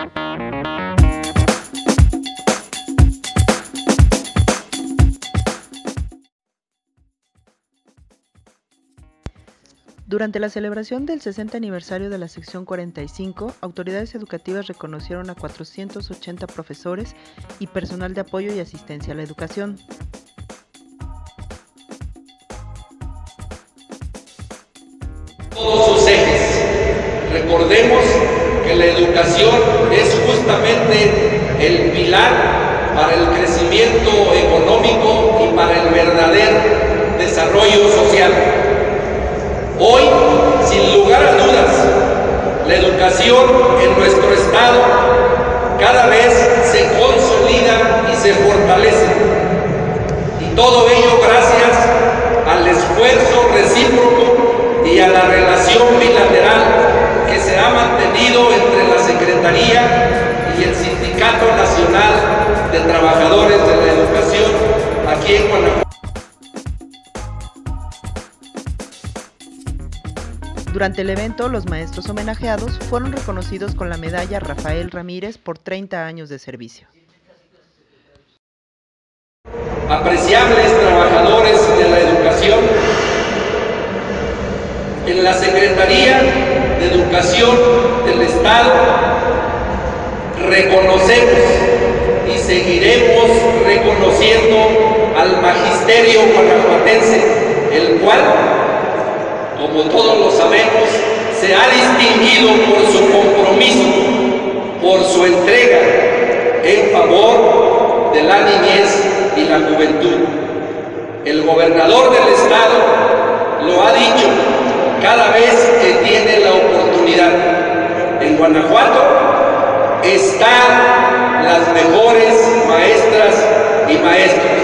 Durante la celebración del 60 aniversario de la sección 45, autoridades educativas reconocieron a 480 profesores y personal de apoyo y asistencia a la educación. Todos sus ejes. Recordemos que la educación es justamente el pilar para el crecimiento económico y para el verdadero desarrollo social. Hoy, sin lugar a dudas, la educación en nuestro estado cada vez se consolida y se fortalece. Y todo ello gracias al esfuerzo recíproco y a la relación bilateral que se ha mantenido entre la Secretaría y el Sindicato Nacional de Trabajadores de la Educación aquí en Guanajuato. Durante el evento, los maestros homenajeados fueron reconocidos con la medalla Rafael Ramírez por 30 años de servicio. Apreciables trabajadores de la educación, en la Secretaría de Educación del Estado reconocemos y seguiremos reconociendo al magisterio guanajuatense, el cual, como todos lo sabemos, se ha distinguido por su compromiso, por su entrega en favor de la niñez y la juventud. El gobernador del estado lo ha dicho cada vez que tiene la oportunidad. En Guanajuato están las mejores maestras y maestros.